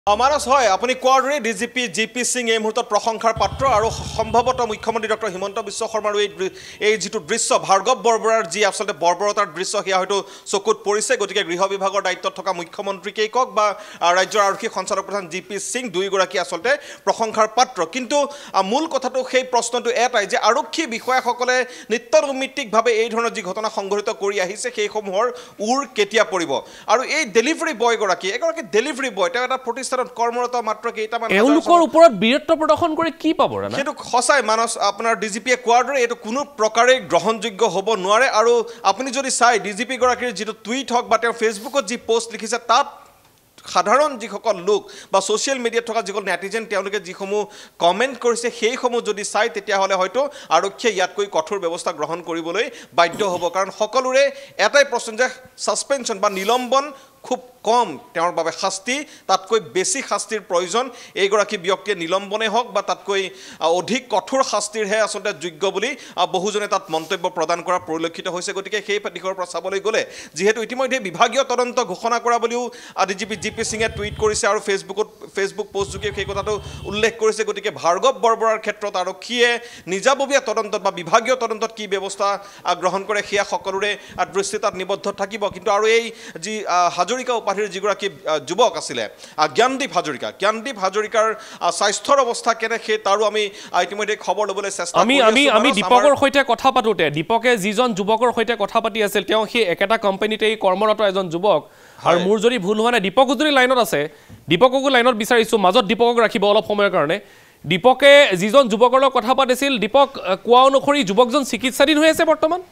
মানস হয় আপুনি কোৱাৰে DGP GP Singh এই মুহূৰ্তত প্ৰশংসাৰ পাত্ৰ আৰু সম্ভৱতঃ মুখ্যমন্ত্ৰী ডক্টৰ হিমন্ত বিশ্ব শৰ্মাৰ এই যেটো দৃশ্য ভাৰ্গৱ বৰবৰাৰ যি আসলে বৰ্বৰতাৰ দৃশ্য হিয়া হয়তো চকুত পৰিছে গতিকে গৃহ বিভাগৰ দায়িত্বত থকা মুখ্যমন্ত্ৰীকেই কক বা ৰাজ্যৰ আৰক্ষী সঞ্চালক প্ৰধান জিপি সিং দুইগৰাকী আসলে প্ৰশংসাৰ পাত্ৰ কিন্তু মূল কথাটো সেই প্ৰশ্নটো এটাই যে আৰক্ষী বিষয়াসকলে নিত্যনৈমিত্তিকভাৱে এই ধৰণৰ যি ঘটনা সংঘটিত কৰি আহিছে সেই সমূহৰ উৰ কেতিয়া পৰিব আৰু এই ডেলিভাৰী বয় গৰাকী এগৰাকী ডেলিভাৰী বয় তেওঁ এটা কৰ্মৰত মাত্ৰ কেইটামান এওঁলোকৰ ওপৰত বীৰত্ব প্ৰদৰ্শন কৰি কি পাব ৰানা সেইটো খসাই মানস আপোনাৰ ডিজিপিয়ে কোৱাৰ দৰে এইটো কোনো প্ৰকাৰে গ্ৰহণযোগ্য হ'ব নোৱাৰে আৰু আপুনি যদি চাই ডিজিপি গৰাকীৰ যিটো টুইট হওক বা তেওঁৰ ফেচবুকত যি পোষ্ট লিখিছে তাত সাধাৰণ যিসকল লোক বা সোশ্যাল মিডিয়াত থকা যিসকল নেটিজেন তেওঁলোকে যিসমূহ কমেন্ট কৰিছে সেইসমূহ যদি চাই তেতিয়াহ'লে হয়তো আৰক্ষীয়ে ইয়াতকৈ কঠোৰ ব্যৱস্থা গ্ৰহণ কৰিবলৈ বাধ্য হ'ব কাৰণ সকলোৰে এটাই প্ৰশ্ন যে সাসপেনশন বা নিলম্বন খুব কম তেওঁৰ বাবে শাস্তি তাতকৈ বেছি শাস্তিৰ প্ৰয়োজন এইগৰাকী ব্যক্তিয়ে নিলম্বনে হওক বা তাতকৈ অধিক কঠোৰ শাস্তিৰহে আসলে যোগ্য বুলি বহুজনে তাত মন্তব্য প্ৰদান কৰা পৰিলক্ষিত হৈছে গতিকে সেই দিশৰ পৰা চাবলৈ গ'লে যিহেতু ইতিমধ্যে বিভাগীয় তদন্ত ঘোষণা কৰা বুলিও ডিজিপি জিপি সিঙে টুইট কৰিছে আৰু ফেচবুক পোষ্টযোগে সেই কথাটো উল্লেখ কৰিছে গতিকে ভাৰ্গৱ বৰবৰাৰ ক্ষেত্ৰত আৰক্ষীয়ে নিজাববীয়া তদন্তত বা বিভাগীয় তদন্তত কি ব্যৱস্থা গ্ৰহণ কৰে সেয়া সকলোৰে দৃষ্টিতাত নিবদ্ধ থাকিব কিন্তু আৰু এই যি হাজৰিকা উপাধিৰ যিগৰাকী যুৱক আছিলে জ্ঞানদীপ হাজৰিকাৰ স্বাস্থ্যৰ অৱস্থা কেনে সেই তাৰো আমি ইতিমধ্যে খবৰ ল'বলৈ চেষ্টা কৰিছো আমি দীপকৰ সৈতে কথা পাতোতে দীপকে যিজন যুৱকৰ সৈতে কথা পাতি আছিল তেওঁ সেই একেটা কোম্পানীতে কৰ্মৰত এজন যুৱক আৰু মোৰ যদি ভুল হোৱা নাই দীপকো যদি লাইনত আছে দীপককো লাইনত বিচাৰিছো মাজত দীপকক ৰাখিব অলপ সময়ৰ কাৰণে দীপকে যিজন যুৱকৰ লগত কথা পাতিছিল দীপক কোৱা অনুসৰি যুৱকজন চিকিৎসাধীন হৈ আছে বৰ্তমান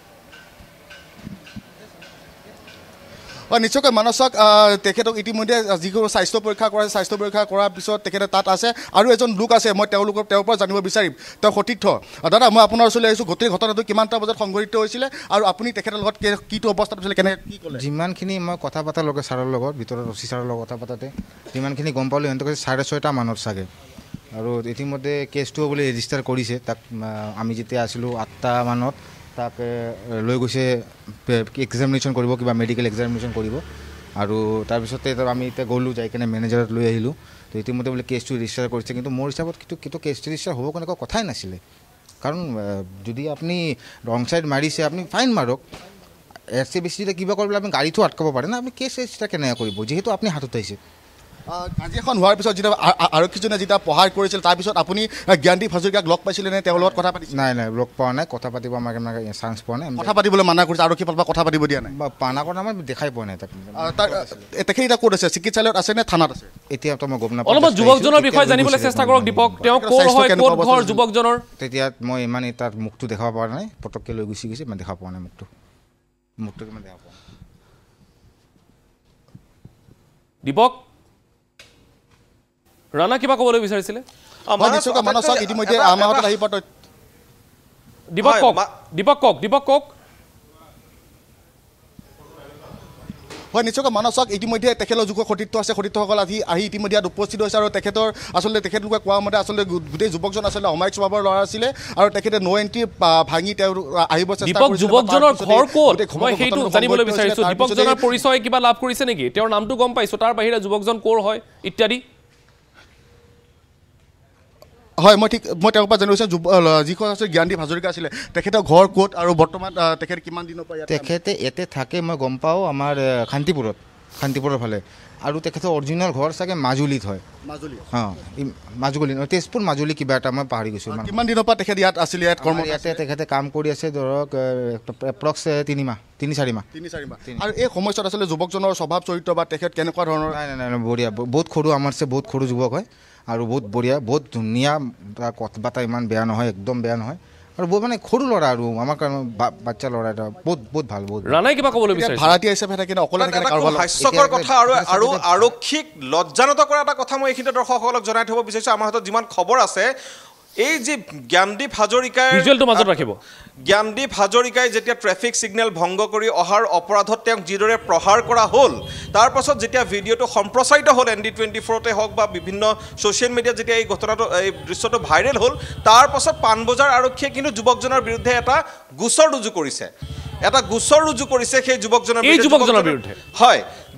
নিশ্চয়কৈ মানসক তেখেতক ইতিমধ্যে যিকোনো স্বাস্থ্য পৰীক্ষা কৰাৰ পিছত তেখেতে তাত আছে আৰু এজন লোক আছে মই তেওঁৰ পৰা জানিব বিচাৰিম তেওঁ সতীৰ্থ দাদা মই আপোনাৰ ওচৰলৈ আহিছোঁ গোটেই ঘটনাটো কিমানটা বজাত সংঘটিত হৈছিলে আৰু আপুনি তেখেতৰ লগত কিটো অৱস্থাত আছিলে কেনেকৈ কি ক'লে যিমানখিনি মই কথা পতাৰ লগে ছাৰৰ লগত ভিতৰত অচি ছাৰৰ লগত কথা পাতাতে যিমানখিনি গম পালোঁ সিহঁতক 6:30 মানত চাগে আৰু ইতিমধ্যে কেছটো বোলে ৰেজিষ্টাৰ কৰিছে তাক আমি যেতিয়া আছিলোঁ 8টা মানত তাক লৈ গৈছে এক্সামিনেশ্যন কৰিব কিবা মেডিকেল এক্সামিনেশ্যন কৰিব আৰু তাৰপিছতে আমি এতিয়া গ'লোঁ যাই কিনে মেনেজাৰত লৈ আহিলোঁ তো ইতিমধ্যে বোলে কেছটো ৰেজিষ্টাৰ কৰিছে কিন্তু মোৰ হিচাপত কিন্তু কেছটো ৰেজিষ্টাৰ হ'ব কেনেকুৱা কথাই নাছিলে কাৰণ যদি আপুনি ৰং ছাইড মাৰিছে আপুনি ফাইন মাৰক এছে বেছি যদি কিবা কৰিবলৈ আপুনি গাড়ীটো আটকাব পাৰে না আপুনি কেছ ৰেজিষ্টাৰ কেনেকৈ কৰিব যিহেতু আপুনি হাতত আহিছে কাজি এখন হোৱাৰ পিছত যেতিয়া আৰক্ষীজনে যেতিয়া প্ৰহাৰ কৰিছিল তাৰপিছত আপুনি জ্ঞানদীপ হাজৰিকাক লগ পাইছিলে নে তেওঁৰ লগত কথা পাতিছিল নাই লগ পোৱা নাই কথা পাতিব আমাক চান্স পোৱা নাই কথা পাতিবলৈ মানা কৰিছে আৰক্ষী ফালৰ পৰা কথা পাতিব দিয়া নাই বা পানা কৰা আমাৰ দেখাই পোৱা নাই তেখেত এতিয়া ক'ত আছে চিকিৎসালয়ত আছে নে থানাত আছে এতিয়াতো মই গম নাপাওঁ অলপ যুৱকজনৰ বিষয়ে জানিবলৈ চেষ্টা কৰক দীপক তেওঁ ক'ৰ হয় ক'ত ঘৰ যুৱকজনৰ তেতিয়া মই ইমান তাৰ মুখটো দেখাব পৰা নাই পটককৈ লৈ গুচি গৈছে মই দেখা পোৱা নাই মুখটো কিমান দেখা পোৱা দীপক ৰাণা কিবা ক'বলৈ বিচাৰিছিলে মানসক ইতিমধ্যে আমাৰ হাতত আহি পাত দীপক কক হয় নিশ্চয়কৈ মানসক ইতিমধ্যে তেখেতৰ যুৱ সতীৰ্থ আছে সতীৰ্থসকল আহি ইতিমধ্যে ইয়াত উপস্থিত হৈছে আৰু তেখেতলোকে কোৱা মতে আচলতে গোটেই যুৱকজন আচলতে অমায়িক স্বভাৱৰ ল'ৰা আছিলে আৰু তেখেতে ন' এণ্ট্ৰি ভাঙি তেওঁ আহিব চেষ্টা কৰিছিল যুৱকজনৰ ঘৰ ক'ত মই সেইটো জানিবলৈ বিচাৰিছোঁ দীপকজনৰ পৰিচয় কিবা লাভ কৰিছে নেকি তেওঁৰ নামটো গম পাইছোঁ তাৰ বাহিৰে যুৱকজন ক'ৰ হয় ইত্যাদি হয় মই তেওঁৰ পৰা জানিছোঁ যিখন আছে জ্ঞানদীপ হাজৰিকা আছিলে তেখেতৰ ঘৰ ক'ত আৰু বৰ্তমান তেখেত কিমান দিনৰ পৰা তেখেতে ইয়াতে থাকে মই গম পাওঁ আমাৰ শান্তিপুৰৰ ফালে আৰু তেখেতৰ অৰিজিনেল ঘৰ চাগে মাজুলীত হয় মাজুলী তেজপুৰ মাজুলী কিবা এটা মই পাহৰি গৈছোঁ কিমান দিনৰ পৰা তেখেত ইয়াত আছিলে ইয়াতে তেখেতে কাম কৰি আছে ধৰক এপ্ৰক্স 3 মাহ 3-4 মাহ আৰু এই সময়ছোৱাত আচলতে যুৱকজনৰ স্বভাৱ চৰিত্ৰ বা তেখেত কেনেকুৱা ধৰণৰ নাই বঢ়িয়া বহুত সৰু আমাৰ বহুত সৰু যুৱক হয় আৰু বহুত বঢ়িয়া বহুত ধুনীয়া কথা বাৰ্তা ইমান বেয়া নহয় একদম বেয়া নহয় আৰু বহুত মানে সৰু ল'ৰা আৰু আমাৰ কাৰণে বাচ্চা ল'ৰা এটা বহুত ভাল বহুত ৰাণাই কিবা ক'বলৈ বিচাৰিছে ভাৰতীয় হিচাপে থাকে অকলে হাস্যকৰ কথা আৰু আৰক্ষীক লজ্জানত কৰা এটা কথা মই এইখিনিতে দৰ্শকসকলক জনাই থ'ব বিচাৰিছোঁ আমাৰ হাতত যিমান খবৰ আছে এই যে জ্ঞানদীপ হাজৰিকাই যেতিয়া ট্ৰেফিক সিগনেল ভংগ কৰি অহাৰ অপৰাধত তেওঁক যিদৰে প্ৰহাৰ কৰা হ'ল তাৰ পাছত যেতিয়া ভিডিঅ'টো সম্প্ৰচাৰিত হ'ল ND24তে হওক বা বিভিন্ন ছ'চিয়েল মিডিয়াত যেতিয়া এই ঘটনাটো এই দৃশ্যটো ভাইৰেল হ'ল তাৰ পাছত পাণবজাৰ আৰক্ষীয়ে কিন্তু যুৱকজনৰ বিৰুদ্ধে এটা গোচৰ ৰুজু কৰিছে সেই যুৱকজনৰ বিৰুদ্ধে হয়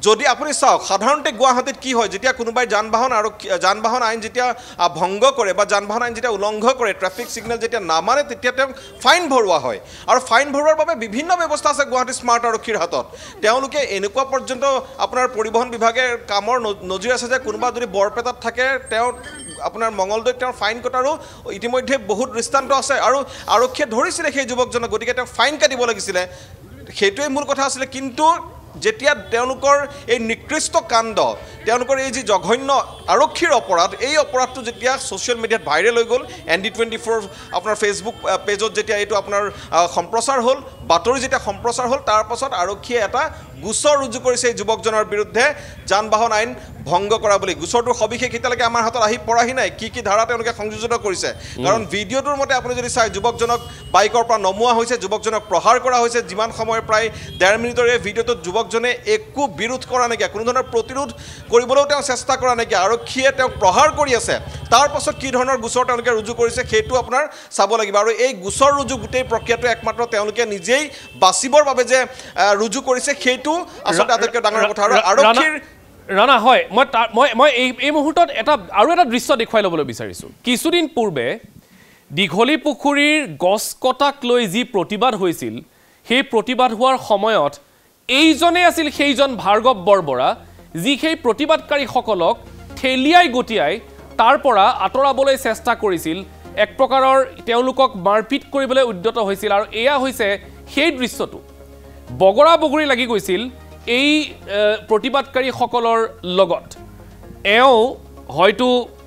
যদি আপুনি চাওক সাধাৰণতে গুৱাহাটীত কি হয় যেতিয়া কোনোবাই যান বাহন আইন যেতিয়া ভংগ কৰে বা যান বাহন আইন যেতিয়া উলংঘ কৰে ট্ৰেফিক সিগনেল যেতিয়া নামানে তেতিয়া তেওঁক ফাইন ভৰোৱা হয় আৰু ফাইন ভৰোৱাৰ বাবে বিভিন্ন ব্যৱস্থা আছে গুৱাহাটী স্মাৰ্ট আৰক্ষীৰ হাতত তেওঁলোকে এনেকুৱা পৰ্যন্ত আপোনাৰ পৰিবহণ বিভাগে কামৰ নজিৰ আছে যে কোনোবা যদি বৰপেটাত থাকে তেওঁ আপোনাৰ মঙ্গলদৈত তেওঁৰ ফাইন কটাৰো ইতিমধ্যে বহুত দৃষ্টান্ত আছে আৰু আৰক্ষীয়ে ধৰিছিলে সেই যুৱকজনক গতিকে তেওঁক ফাইন কাটিব লাগিছিলে সেইটোৱে মূল কথা আছিল কিন্তু যেতিয়া তেওঁলোকৰ এই নিকৃষ্ট কাণ্ড তেওঁলোকৰ এই যি জঘন্য আৰক্ষীৰ অপৰাধ এই অপৰাধটো যেতিয়া ছ'চিয়েল মিডিয়াত ভাইৰেল হৈ গ'ল ND24 আপোনাৰ ফেচবুক পেজত যেতিয়া এইটো আপোনাৰ সম্প্ৰচাৰ হ'ল বাতৰি যেতিয়া সম্প্ৰচাৰ হ'ল তাৰ পাছত আৰক্ষীয়ে এটা গোচৰ ৰুজু কৰিছে এই যুৱকজনৰ বিৰুদ্ধে যান বাহন আইন ভংগ কৰা বুলি গোচৰটোৰ সবিশেষ এতিয়ালৈকে আমাৰ হাতত আহি পৰাহি নাই কি ধাৰা তেওঁলোকে সংযোজিত কৰিছে কাৰণ ভিডিঅ'টোৰ মতে আপুনি যদি চাই যুৱকজনক বাইকৰ পৰা নমোৱা হৈছে যুৱকজনক প্ৰহাৰ কৰা হৈছে যিমান সময় প্ৰায় 1.5 মিনিটৰ এই ভিডিঅ'টোত যুৱকজনে একো বিৰোধ কৰা নাইকিয়া কোনো ধৰণৰ প্ৰতিৰোধ কৰিবলৈও তেওঁ চেষ্টা কৰা নাইকিয়া আৰক্ষীয়ে তেওঁক প্ৰহাৰ কৰি আছে তাৰ পাছত কি ধৰণৰ গোচৰ তেওঁলোকে ৰুজু কৰিছে সেইটো আপোনাৰ চাব লাগিব আৰু এই গোচৰ ৰুজু গোটেই প্ৰক্ৰিয়াটো একমাত্ৰ তেওঁলোকে নিজেই বাচিবৰ বাবে যে ৰুজু কৰিছে সেইটো আচলতে আটাইতকৈ ডাঙৰ কথা আৰু আৰক্ষীৰ ৰাণা হয় মই এই মুহূৰ্তত আৰু এটা দৃশ্য দেখুৱাই ল'বলৈ বিচাৰিছোঁ কিছুদিন পূৰ্বে দীঘলী পুখুৰীৰ গছ কটাক লৈ যি প্ৰতিবাদ হৈছিল সেই প্ৰতিবাদ হোৱাৰ সময়ত এইজনে আছিল সেইজন ভাৰ্গৱ বৰবৰা যি সেই প্ৰতিবাদকাৰীসকলক ঠেলিয়াই গটিয়াই তাৰ পৰা আঁতৰাবলৈ চেষ্টা কৰিছিল এক প্ৰকাৰৰ তেওঁলোকক মাৰপিট কৰিবলৈ উদ্যত হৈছিল আৰু এয়া হৈছে সেই দৃশ্যটো বগৰা বগৰী লাগি গৈছিল এই প্ৰতিবাদকাৰীসকলৰ লগত এওঁ হয়তো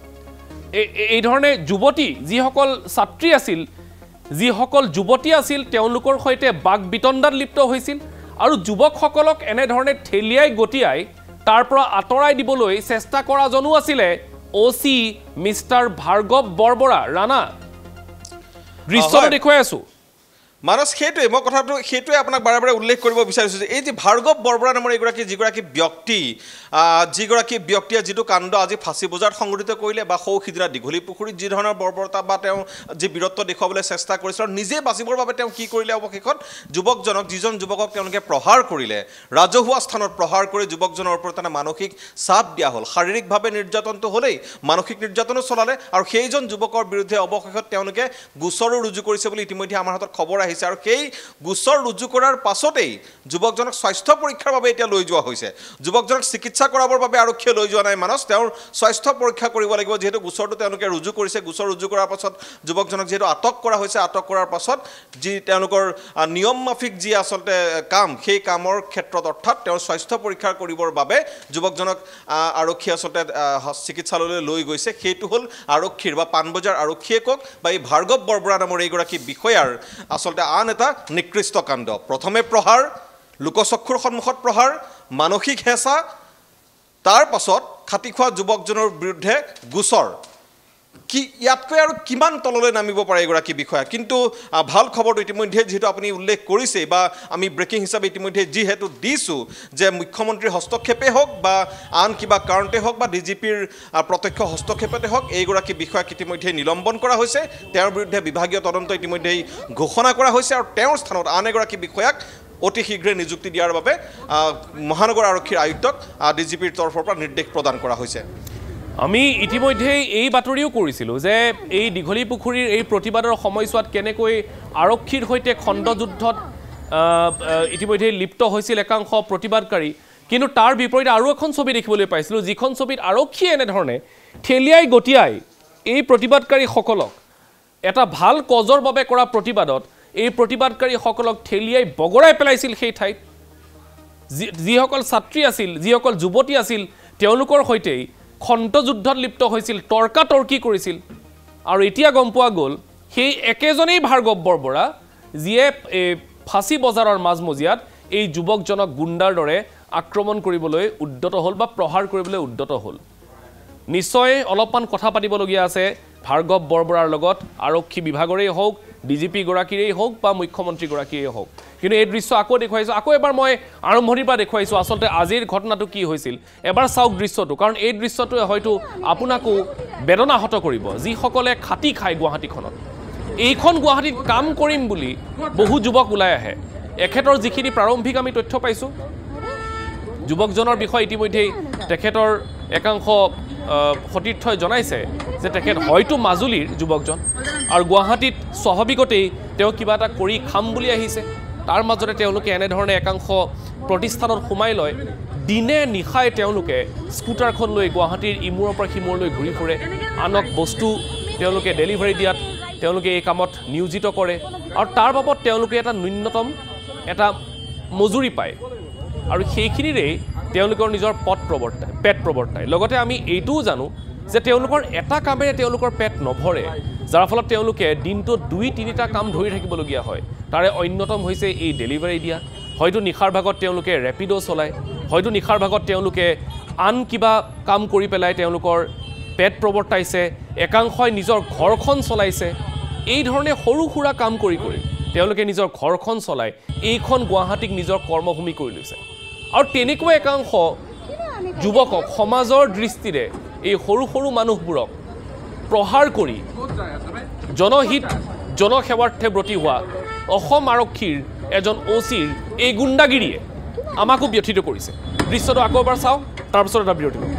এই ধৰণে যুৱতী যিসকল ছাত্ৰী আছিল যিসকল যুৱতী আছিল তেওঁলোকৰ সৈতে বাক বিতণ্ডাত লিপ্ত হৈছিল আৰু যুৱকসকলক এনেধৰণে ঠেলিয়াই গটিয়াই তাৰ পৰা আঁতৰাই দিবলৈ চেষ্টা কৰা জনো আছিলে OC মিষ্টাৰ ভাৰ্গৱ বৰবৰা ৰাণা দৃশ্যটো দেখুৱাই আছো মানস সেইটোৱে মই কথাটো সেইটোৱে আপোনাক বাৰে বাৰে উল্লেখ কৰিব বিচাৰিছোঁ যে এই যে ভাৰ্গৱ বৰবৰা নামৰ যিগৰাকী ব্যক্তিয়ে যিটো কাণ্ড আজি ফাঁচী বজাৰত সংঘটিত কৰিলে বা সিদিনা দীঘলী পুখুৰীত যি ধৰণৰ বৰ্বৰতা বা তেওঁ যি বীৰত্ব দেখুৱাবলৈ চেষ্টা কৰিছিল আৰু নিজে বাচিবৰ বাবে তেওঁ কি কৰিলে অৱশেষত যুৱকজনক যিজন যুৱকক তেওঁলোকে প্ৰহাৰ কৰিলে ৰাজহুৱা স্থানত প্ৰহাৰ কৰি যুৱকজনৰ ওপৰত এটা মানসিক চাপ দিয়া হ'ল শাৰীৰিকভাৱে নিৰ্যাতনটো হ'লেই মানসিক নিৰ্যাতনো চলালে আৰু সেইজন যুৱকৰ বিৰুদ্ধে অৱশেষত তেওঁলোকে গোচৰো ৰুজু কৰিছে বুলি ইতিমধ্যে আমাৰ হাতত খবৰ আহিছে আৰু সেই গোচৰ ৰুজু কৰাৰ পাছতেই যুৱকজনক স্বাস্থ্য পৰীক্ষাৰ বাবে এতিয়া লৈ যোৱা হৈছে যুৱকজনক চিকিৎসা কৰাবৰ বাবে আৰক্ষীয়ে লৈ যোৱা নাই মানস তেওঁৰ স্বাস্থ্য পৰীক্ষা কৰিব লাগিব যেহেতু গোচৰটো তেওঁলোকে ৰুজু কৰিছে গোচৰ ৰুজু কৰাৰ পাছত যুৱকজনক যেহেতু আটক কৰা হৈছে আটক কৰাৰ পাছত যি তেওঁলোকৰ নিয়ম মাফিক যি আচলতে কাম সেই কামৰ ক্ষেত্ৰত অৰ্থাৎ তেওঁৰ স্বাস্থ্য পৰীক্ষা কৰিবৰ বাবে যুৱকজনক আৰক্ষী আচলতে চিকিৎসালয়লৈ লৈ গৈছে সেইটো হ'ল আৰক্ষীৰ বা পাণবজাৰ আৰক্ষীয়ে কওক বা এই ভাৰ্গৱ বৰবৰা নামৰ এইগৰাকী বিষয়াৰ আচলতে আন এটা নিকৃষ্ট কাণ্ড প্ৰথমে প্ৰহাৰ লোকচক্ষুৰ সন্মুখত প্ৰহাৰ মানসিক হেঁচা তাৰ পাছত খাটি খোৱা যুৱকজনৰ বিৰুদ্ধে গোচৰ কি ইয়াতকৈ আৰু কিমান তললৈ নামিব পাৰে এগৰাকী বিষয়া কিন্তু ভাল খবৰটো ইতিমধ্যে যেহেতু আপুনি উল্লেখ কৰিছে বা আমি ব্ৰেকিং হিচাপে ইতিমধ্যে যিহেতু দিছোঁ যে মুখ্যমন্ত্ৰীৰ হস্তক্ষেপে হওক বা আন কিবা কাৰণতে হওক বা DGPৰ প্ৰত্যক্ষ হস্তক্ষেপতে হওক এইগৰাকী বিষয়াক ইতিমধ্যে নিলম্বন কৰা হৈছে তেওঁৰ বিৰুদ্ধে বিভাগীয় তদন্ত ইতিমধ্যেই ঘোষণা কৰা হৈছে আৰু তেওঁৰ স্থানত আন এগৰাকী বিষয়াক অতি শীঘ্ৰে নিযুক্তি দিয়াৰ বাবে মহানগৰ আৰক্ষীৰ আয়ুক্তক DGPৰ তৰফৰ পৰা নিৰ্দেশ প্ৰদান কৰা হৈছে আমি ইতিমধ্যেই এই বাতৰিও কৰিছিলোঁ যে এই দীঘলী পুখুৰীৰ এই প্ৰতিবাদৰ সময়ছোৱাত কেনেকৈ আৰক্ষীৰ সৈতে খণ্ডযুদ্ধত ইতিমধ্যে লিপ্ত হৈছিল একাংশ প্ৰতিবাদকাৰী কিন্তু তাৰ বিপৰীতে আৰু এখন ছবি দেখিবলৈ পাইছিলোঁ যিখন ছবিত আৰক্ষীয়ে এনেধৰণে ঠেলিয়াই গটিয়াই এই প্ৰতিবাদকাৰীসকলক এটা ভাল কজৰ বাবে কৰা প্ৰতিবাদত এই প্ৰতিবাদকাৰীসকলক ঠেলিয়াই বগৰাই পেলাইছিল সেই ঠাইত যিসকল ছাত্ৰী আছিল যিসকল যুৱতী আছিল তেওঁলোকৰ সৈতেই খণ্ডযুদ্ধত লিপ্ত হৈছিল তৰ্কাতৰ্কি কৰিছিল আৰু এতিয়া গম পোৱা গ'ল সেই একেজনেই ভাৰ্গৱ বৰবৰা যিয়ে ফাঁচী বজাৰৰ মাজমজিয়াত এই যুৱকজনক গুণ্ডাৰ দৰে আক্ৰমণ কৰিবলৈ উদ্যত হ'ল বা প্ৰহাৰ কৰিবলৈ উদ্যত হ'ল নিশ্চয় অলপমান কথা পাতিবলগীয়া আছে ভাৰ্গৱ বৰবৰাৰ লগত আৰক্ষী বিভাগৰেই হওক DGP গৰাকীৰেই হওক বা মুখ্যমন্ত্ৰী গৰাকীৰেই হওক কিন্তু এই দৃশ্য আকৌ দেখুৱাইছোঁ আকৌ এবাৰ মই আৰম্ভণিৰ পৰা দেখুৱাইছোঁ আচলতে আজিৰ ঘটনাটো কি হৈছিল এবাৰ চাওক দৃশ্যটো কাৰণ এই দৃশ্যটোৱে হয়তো আপোনাকো বেদনাহত কৰিব যিসকলে খাটি খায় গুৱাহাটীখনত এইখন গুৱাহাটীত কাম কৰিম বুলি বহু যুৱক ওলাই আহে এখেতৰ যিখিনি প্ৰাৰম্ভিক আমি তথ্য পাইছোঁ যুৱকজনৰ বিষয়ে ইতিমধ্যেই তেখেতৰ একাংশ সতীৰ্থই জনাইছে যে তেখেত হয়তো মাজুলীৰ যুৱকজন আৰু গুৱাহাটীত স্বাভাৱিকতেই তেওঁ কিবা এটা কৰি খাম বুলি আহিছে তাৰ মাজতে তেওঁলোকে এনেধৰণে একাংশ প্ৰতিষ্ঠানত সোমাই লয় দিনে নিশাই তেওঁলোকে স্কুটাৰখন লৈ গুৱাহাটীৰ ইমূৰৰ পৰা সিমূৰলৈ ঘূৰি ফুৰে আনক বস্তু তেওঁলোকে ডেলিভাৰী দিয়াত তেওঁলোকে এই কামত নিয়োজিত কৰে আৰু তাৰ বাবদ তেওঁলোকে এটা ন্যূনতম এটা মজুৰি পায় আৰু সেইখিনিৰেই তেওঁলোকৰ নিজৰ পেট প্ৰৱৰ্তায় লগতে আমি এইটোও জানো যে তেওঁলোকৰ এটা কামেৰে তেওঁলোকৰ পেট নভৰে যাৰ ফলত তেওঁলোকে দিনটোত 2-3টা কাম ধৰি থাকিবলগীয়া হয় তাৰে অন্যতম হৈছে এই ডেলিভাৰী দিয়া হয়তো নিশাৰ ভাগত তেওঁলোকে ৰেপিডো চলায় হয়তো নিশাৰ ভাগত তেওঁলোকে আন কিবা কাম কৰি পেলাই তেওঁলোকৰ পেট প্ৰৱৰ্তাইছে একাংশই নিজৰ ঘৰখন চলাইছে এই ধৰণে সৰু সুৰা কাম কৰি তেওঁলোকে নিজৰ ঘৰখন চলাই এইখন গুৱাহাটীক নিজৰ কৰ্মভূমি কৰি লৈছে আৰু তেনেকুৱা একাংশ যুৱকক সমাজৰ দৃষ্টিৰে এই সৰু সৰু মানুহবোৰক প্ৰহাৰ কৰি জনহিত জনসেৱাৰ্থে ব্ৰতী হোৱা অসম আৰক্ষীৰ এজন OCৰ এই গুণ্ডাগিৰিয়ে আমাকো ব্যথিত কৰিছে দৃশ্যটো আকৌ এবাৰ চাওক তাৰপিছত এটা বিৰতি লওঁ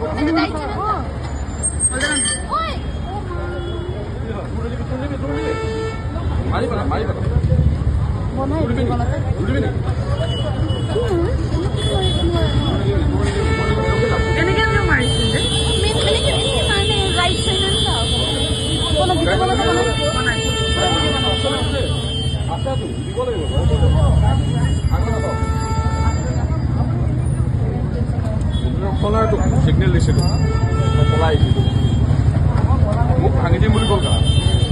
সিগনেল দিছিলোঁ পলাই আহিছিলোঁ মোক ভাঙি দিম বুলি ক'ল কাৰণ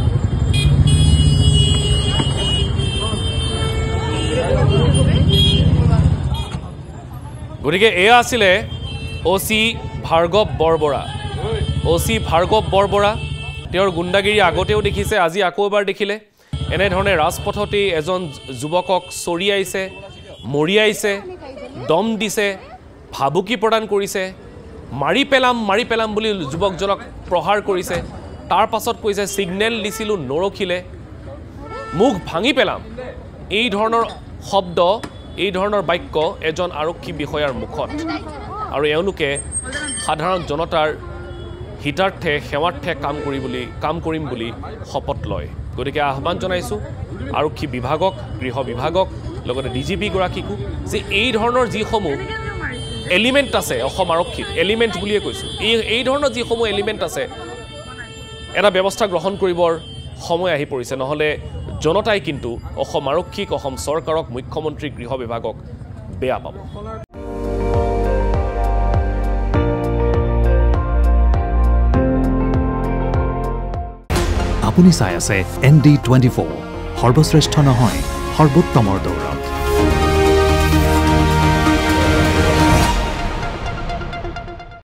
গতিকে এয়া আছিলে OC ভাৰ্গৱ বৰবৰা OC ভাৰ্গৱ বৰবৰা তেওঁৰ গুণ্ডাগিৰি আগতেও দেখিছে আজি আকৌ এবাৰ দেখিলে এনেধৰণে ৰাজপথতেই এজন যুৱকক চৰিয়াইছে মৰিয়াইছে দম দিছে ভাবুকি প্ৰদান কৰিছে মাৰি পেলাম বুলি যুৱকজনক প্ৰহাৰ কৰিছে তাৰ পাছত কৈছে সিগনেল দিছিলোঁ নৰখিলে মুখ ভাঙি পেলাম এই ধৰণৰ শব্দ এই ধৰণৰ বাক্য এজন আৰক্ষী বিষয়াৰ মুখত আৰু এওঁলোকে সাধাৰণ জনতাৰ হিতাৰ্থে সেৱাৰ্থে কাম কৰিম বুলি শপত লয় গতিকে আহ্বান জনাইছোঁ আৰক্ষী বিভাগক গৃহ বিভাগক লগতে DGP গৰাকীকো যে এই ধৰণৰ যিসমূহ এলিমেণ্ট আছে অসম আৰক্ষীত এলিমেণ্ট বুলিয়ে কৈছোঁ এই ধৰণৰ যিসমূহ এলিমেণ্ট আছে এটা ব্যৱস্থা গ্ৰহণ কৰিবৰ সময় আহি পৰিছে নহ'লে জনতাই কিন্তু অসম আৰক্ষীক অসম চৰকাৰক মুখ্যমন্ত্ৰী গৃহ বিভাগক বেয়া পাব আপুনি চাই আছে ND24 সৰ্বশ্ৰেষ্ঠ নহয় সৰ্বোত্তমৰ দৌৰ